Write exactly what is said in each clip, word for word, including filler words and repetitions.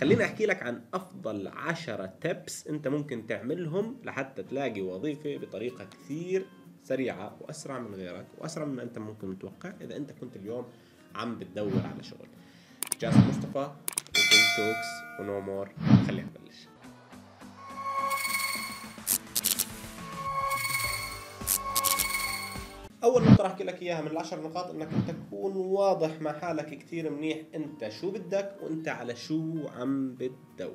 خليني احكي لك عن افضل عشرة تبس انت ممكن تعملهم لحتى تلاقي وظيفة بطريقة كثير سريعة واسرع من غيرك واسرع مما انت ممكن متوقع اذا انت كنت اليوم عم بتدور على شغل. جاسم مصطفى وكينج توكس ونو مور. خلينا نبلش. اول نقطه راح احكي لك اياها من العشر نقاط انك انت تكون واضح مع حالك كثير منيح انت شو بدك وانت على شو عم بتدور.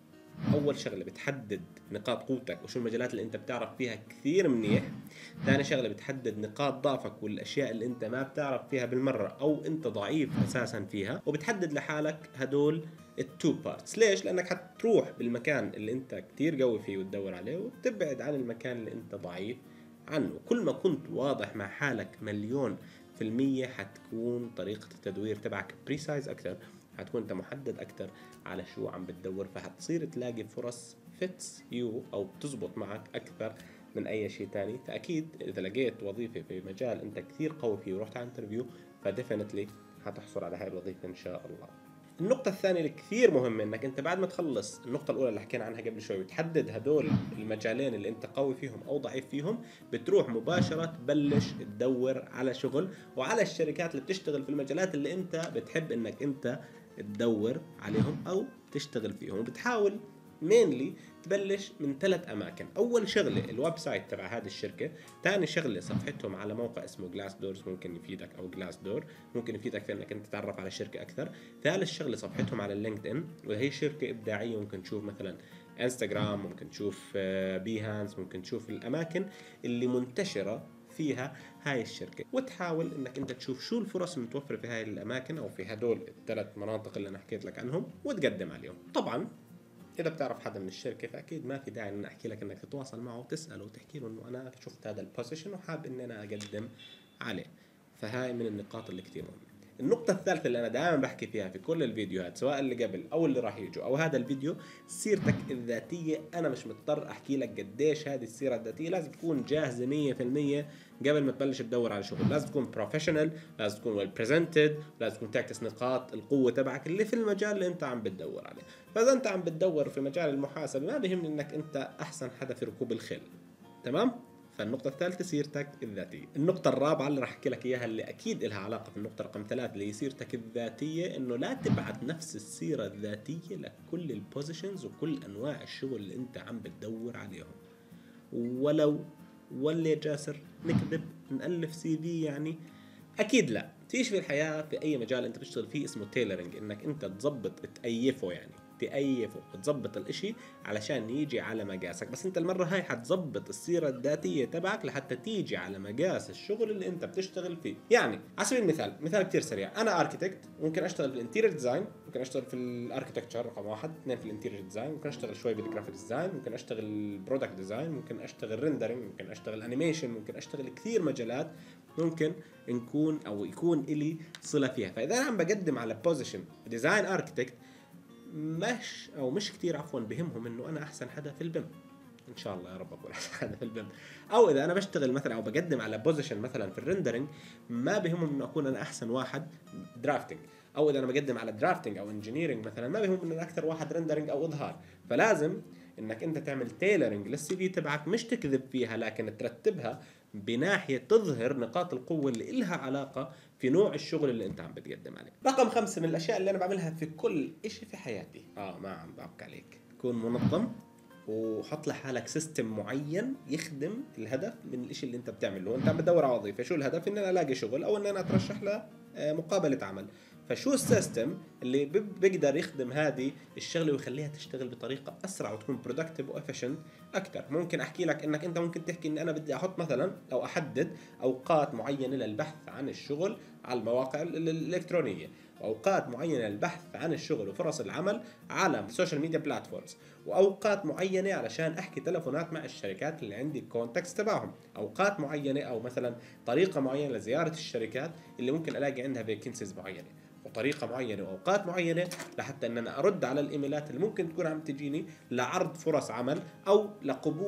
اول شغله بتحدد نقاط قوتك وشو المجالات اللي انت بتعرف فيها كثير منيح. ثاني شغله بتحدد نقاط ضعفك والاشياء اللي انت ما بتعرف فيها بالمره او انت ضعيف اساسا فيها، وبتحدد لحالك هدول التو بارتس. ليش؟ لانك حتروح بالمكان اللي انت كثير قوي فيه وتدور عليه وتبعد عن المكان اللي انت ضعيف عنه. كل ما كنت واضح مع حالك مليون في المية حتكون طريقة التدوير تبعك بريسايز أكثر، حتكون أنت محدد أكثر على شو عم بتدور، فحتصير تلاقي فرص فيتس يو أو بتزبط معك أكثر من أي شيء تاني. فأكيد إذا لقيت وظيفة في مجال أنت كثير قوي فيه ورحت على انترفيو فديفنتلي حتحصل على هاي الوظيفة إن شاء الله. النقطة الثانية اللي كثير مهمة انك انت بعد ما تخلص النقطة الأولى اللي حكينا عنها قبل شوي وتحدد هدول المجالين اللي انت قوي فيهم أو ضعيف فيهم، بتروح مباشرة تبلش تدور على شغل وعلى الشركات اللي بتشتغل في المجالات اللي انت بتحب انك انت تدور عليهم أو تشتغل فيهم. وبتحاول مينلي تبلش من ثلاث اماكن. اول شغله الويب سايت تبع هذه الشركه، ثاني شغله صفحتهم على موقع اسمه جلاس دورز ممكن يفيدك، او جلاس دور ممكن يفيدك في انك انت تتعرف على الشركه اكثر. ثالث شغله صفحتهم على اللينكد ان، وهي شركه ابداعيه ممكن تشوف مثلا انستغرام، ممكن تشوف بيهانس، ممكن تشوف الاماكن اللي منتشره فيها هاي الشركة وتحاول انك انت تشوف شو الفرص المتوفرة في هاي الاماكن او في هدول الثلاث مناطق اللي انا حكيت لك عنهم وتقدم عليهم. طبعا اذا بتعرف حدا من الشركه فاكيد ما في داعي ان احكي لك انك تتواصل معه وتساله وتحكي له انه انا شفت هذا البوزيشن وحاب اني انا اقدم عليه. فهاي من النقاط اللي كثير مهمه. النقطة الثالثة اللي أنا دائما بحكي فيها في كل الفيديوهات سواء اللي قبل أو اللي راح يجوا أو هذا الفيديو، سيرتك الذاتية. أنا مش مضطر أحكي لك قديش هذه السيرة الذاتية لازم تكون جاهزة مية في المية قبل ما تبلش تدور على شغل. لازم تكون بروفيشنال، لازم تكون ويل بريزنتد، لازم تكون تعكس نقاط القوة تبعك اللي في المجال اللي أنت عم بتدور عليه. فإذا أنت عم بتدور في مجال المحاسبة ما بيهمني إنك أنت أحسن حدا في ركوب الخيل، تمام؟ فالنقطة الثالثة سيرتك الذاتية. النقطة الرابعة اللي راح احكي لك اياها اللي اكيد لها علاقة في النقطة رقم ثلاث اللي هي سيرتك الذاتية، انه لا تبعت نفس السيرة الذاتية لكل البوزيشنز وكل انواع الشغل اللي انت عم بتدور عليهم. ولو ولا جاسر نكذب نألف سي في يعني؟ اكيد لا. فيش في الحياة في اي مجال انت بتشتغل فيه اسمه تيلرنج، انك انت تظبط تأيفه، يعني تأيفه تظبط الاشي علشان يجي على مقاسك. بس انت المرة هاي حتظبط السيرة الذاتية تبعك لحتى تيجي على مقاس الشغل اللي انت بتشتغل فيه. يعني على سبيل المثال، مثال كتير سريع، انا اركيتكت ممكن اشتغل في الانتيريور ديزاين، ممكن اشتغل في الاركيتكتشر رقم واحد، اثنين في الانتيريور ديزاين، ممكن اشتغل شوي بالجرافيك ديزاين، ممكن اشتغل برودكت ديزاين، ممكن اشتغل ريندرنج، ممكن اشتغل انيميشن، ممكن اشتغل كثير مجالات ممكن نكون او يكون إلي صلة فيها. فاذا انا عم بقدم على بوزيشن ديزاين اركيتكت مش او مش كتير عفوا بهمهم انه انا احسن حدا في البيم، ان شاء الله يا رب اكون احسن حدا في البيم. او اذا انا بشتغل مثلا او بقدم على بوزيشن مثلا في الريندرنج ما بهمهم انه اكون انا احسن واحد درافتنج، او اذا انا بقدم على درافتنج او انجينيرنج مثلا ما بهمهم انه انا اكثر واحد ريندرنج او اظهار. فلازم انك انت تعمل تيلرنج للسي في تبعك، مش تكذب فيها لكن ترتبها بناحية تظهر نقاط القوة اللي إلها علاقة في نوع الشغل اللي انت عم بتقدم عليه. رقم خمسة من الاشياء اللي انا بعملها في كل اشي في حياتي، اه ما عم بعبك عليك، كون منظم وحط لحالك سيستم معين يخدم الهدف من الاشي اللي انت بتعمله. وانت عم بدور على وظيفة، شو الهدف؟ ان انا الاقي شغل او ان انا اترشح لمقابلة عمل. فشو السيستم اللي بيقدر يخدم هذه الشغله ويخليها تشتغل بطريقه اسرع وتكون برودكتيف وافيشنت اكثر؟ ممكن احكي لك انك انت ممكن تحكي ان انا بدي احط مثلا او احدد اوقات معينه للبحث عن الشغل على المواقع الالكترونيه، واوقات معينه للبحث عن الشغل وفرص العمل على السوشيال ميديا بلاتفورمز، واوقات معينه علشان احكي تلفونات مع الشركات اللي عندي كونتاكتس تبعهم، اوقات معينه او مثلا طريقه معينه لزياره الشركات اللي ممكن الاقي عندها فيكنسيز معينه، وطريقة معينة وأوقات معينة لحتى أن أنا أرد على الإيميلات اللي ممكن تكون عم تجيني لعرض فرص عمل أو لقبول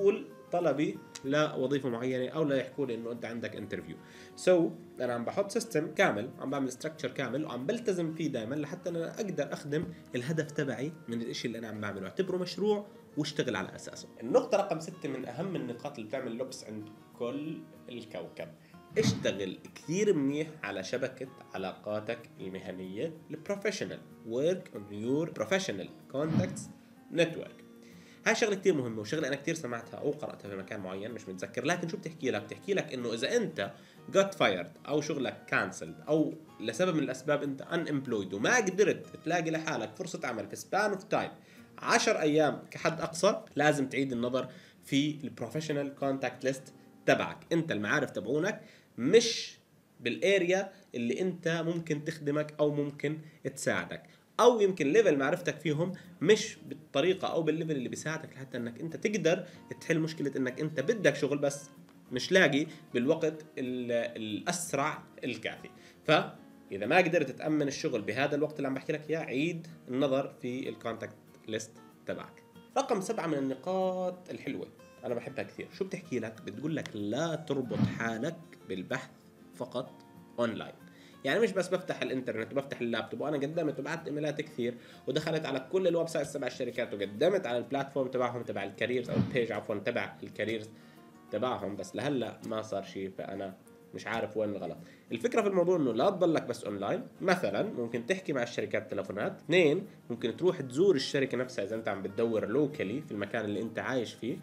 طلبي لوظيفه معينه او لا يحكوا لي انه انت عندك انترفيو. سو so, انا عم بحط سيستم كامل، عم بعمل ستراكشر كامل وعم بلتزم فيه دائما لحتى انا اقدر اخدم الهدف تبعي من الشيء اللي انا عم بعمله، اعتبره مشروع واشتغل على اساسه. النقطه رقم ستة من اهم النقاط اللي بتعمل لبس عند كل الكوكب، اشتغل كثير منيح على شبكة علاقاتك المهنية البروفيشنال. work on your professional contacts network. هاي شغلة كتير مهمة وشغلة أنا كتير سمعتها أو قرأتها في مكان معين مش متذكر، لكن شو بتحكي لك؟ بتحكي لك إنه إذا أنت got fired أو شغلك cancelled أو لسبب من الأسباب أنت unemployed وما قدرت تلاقي لحالك فرصة عمل في span of time عشر أيام كحد أقصى، لازم تعيد النظر في البروفيشنال كونتاكت ليست تبعك. أنت المعارف تبعونك مش بالاريا اللي أنت ممكن تخدمك أو ممكن تساعدك، او يمكن ليفل معرفتك فيهم مش بالطريقه او بالليفل اللي بيساعدك لحتى انك انت تقدر تحل مشكله انك انت بدك شغل بس مش لاقي بالوقت الاسرع الكافي. فاذا ما قدرت تامن الشغل بهذا الوقت اللي عم بحكي لك اياه، عيد النظر في الكونتاكت ليست تبعك. رقم سبعة من النقاط الحلوه انا بحبها كثير، شو بتحكي لك؟ بتقول لك لا تربط حالك بالبحث فقط اونلاين. يعني مش بس بفتح الانترنت وبفتح اللابتوب، وانا قدمت وبعت ايميلات كثير ودخلت على كل الويب سايتس تبع الشركات وقدمت على البلاتفورم تبعهم تبع الكاريرز او البيج عفوا تبع الكاريرز تبعهم، بس لهلا ما صار شيء، فانا مش عارف وين الغلط. الفكره في الموضوع انه لا تضلك بس اونلاين، مثلا ممكن تحكي مع الشركات تلفونات، اثنين ممكن تروح تزور الشركه نفسها اذا انت عم بتدور لوكالي في المكان اللي انت عايش فيه،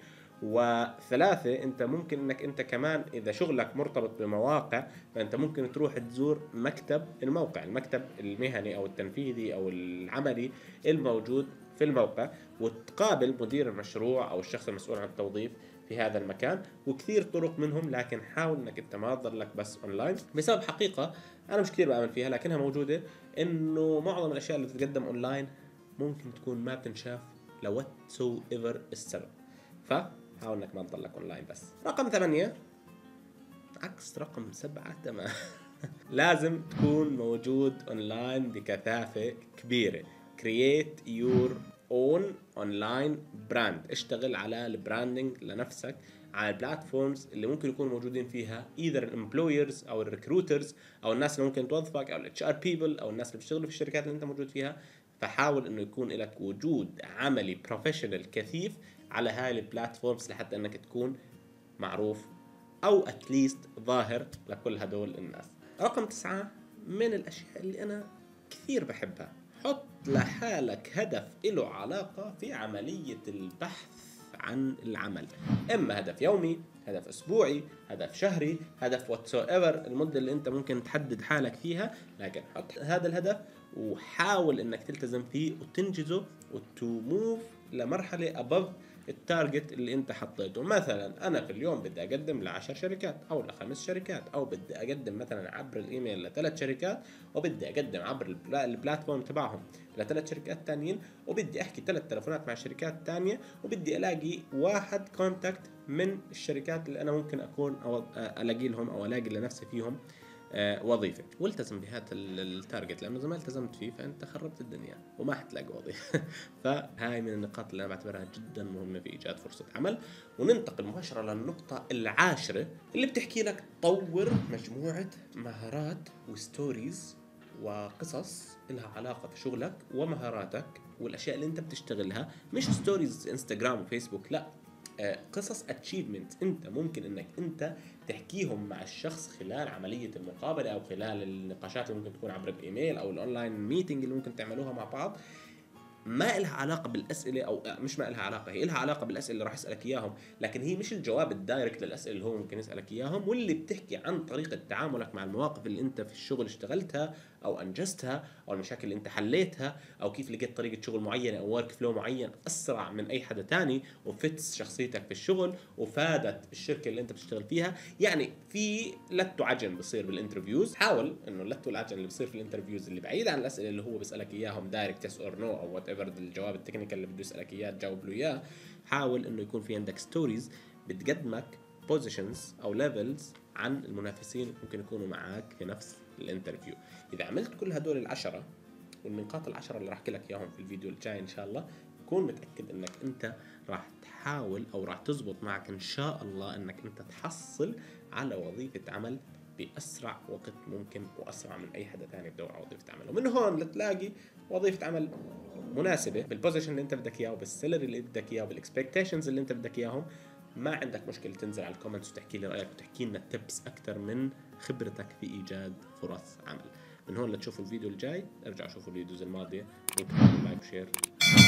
وثلاثة انت ممكن انك انت كمان اذا شغلك مرتبط بمواقع فانت ممكن تروح تزور مكتب الموقع، المكتب المهني او التنفيذي او العملي الموجود في الموقع، وتقابل مدير المشروع او الشخص المسؤول عن التوظيف في هذا المكان. وكثير طرق منهم، لكن حاول انك انت ما تضلك بس اونلاين بسبب حقيقة انا مش كثير بآمن فيها لكنها موجودة، انه معظم الاشياء اللي تتقدم اونلاين ممكن تكون ما بتنشاف لوات سو ايفر السبب. ف حاول انك ما تضلك اونلاين بس. رقم ثمانية عكس رقم سبعة تمام لازم تكون موجود اونلاين بكثافة كبيرة. create your own online brand. اشتغل على البراندنج لنفسك على البلاتفورمز اللي ممكن يكونوا موجودين فيها either الامبلويرز او الريكروترز او الناس اللي ممكن توظفك او الاتش ار بيبل او الناس اللي بيشتغلوا في الشركات اللي انت موجود فيها. فحاول انه يكون لك وجود عملي بروفيشنال كثيف على هاي البلاتفورمز لحتى انك تكون معروف او اتليست ظاهر لكل هدول الناس. رقم تسعة من الاشياء اللي انا كثير بحبها، حط لحالك هدف له علاقة في عملية البحث عن العمل، اما هدف يومي، هدف اسبوعي، هدف شهري، هدف واتسو ايفر المدة اللي انت ممكن تحدد حالك فيها، لكن حط هذا الهدف وحاول انك تلتزم فيه وتنجزه وتموف لمرحلة above التارجت اللي انت حطيته. مثلا انا في اليوم بدي اقدم لعشر شركات او لخمس شركات، او بدي اقدم مثلا عبر الايميل لثلاث شركات، وبدي اقدم عبر البلاتفورم تبعهم لثلاث شركات تانيين، وبدي احكي ثلاث تلفونات مع شركات تانية، وبدي الاقي واحد كونتاكت من الشركات اللي انا ممكن اكون او الاقي لهم او الاقي لنفسي فيهم آه وظيفة. والتزم بهذا التارجت، لأنه إذا ما التزمت فيه فأنت خربت الدنيا وما حتلاقي وظيفة فهاي من النقاط اللي أنا بعتبرها جدا مهمة في إيجاد فرصة عمل. وننتقل مباشرة للنقطة العاشرة اللي بتحكي لك طور مجموعة مهارات وستوريز وقصص لها علاقة في شغلك ومهاراتك والأشياء اللي أنت بتشتغلها، مش ستوريز إنستغرام وفيسبوك، لا، قصص اتشيفمنت انت ممكن انك انت تحكيهم مع الشخص خلال عملية المقابلة او خلال النقاشات اللي ممكن تكون عبر الايميل او الاونلاين ميتنج اللي ممكن تعملوها مع بعض. ما إلها علاقة بالأسئلة أو مش ما إلها علاقة، هي إلها علاقة بالأسئلة اللي راح يسألك إياهم، لكن هي مش الجواب الدايركت للأسئلة اللي هو ممكن يسألك إياهم، واللي بتحكي عن طريقة تعاملك مع المواقف اللي أنت في الشغل اشتغلتها أو أنجزتها أو المشاكل اللي أنت حليتها أو كيف لقيت طريقة شغل معينة أو ورك فلو معين أسرع من أي حدا تاني وفتس شخصيتك في الشغل وفادت الشركة اللي أنت بتشتغل فيها. يعني في لت وعجن بصير بالانترفيوز، حاول إنه اللت والعجن اللي بصير في الانترفيوز اللي بعيد عن الأسئلة اللي هو بيسألك إياهم دايركت يس أور نو أو وات ايفر الجواب التكنيكال اللي بده يسألك إياه تجاوب له إياه. حاول إنه يكون في عندك ستوريز بتقدمك بوزيشنز أو ليفلز عن المنافسين ممكن يكونوا معاك في نفس الانترفيو. إذا عملت كل هدول العشرة والنقاط العشرة اللي راح أحكي لك إياهم في الفيديو الجاي إن شاء الله، كون متأكد انك انت راح تحاول او راح تزبط معك ان شاء الله انك انت تحصل على وظيفة عمل بأسرع وقت ممكن، وأسرع من أي حدا تاني بدور على وظيفة عمل. ومن هون لتلاقي وظيفة عمل مناسبة بالبوزيشن اللي انت بدك اياه، وبالسالري اللي بدك اياه، وبالاكسبكتيشنز اللي انت بدك اياهم. ما عندك مشكلة تنزل على الكومنتس وتحكي لي رأيك وتحكي لنا تبس أكتر من خبرتك في إيجاد فرص عمل. من هون لتشوفوا الفيديو الجاي ارجعوا شوفوا الفيديوز الماضية، وتعملوا لايك وشير.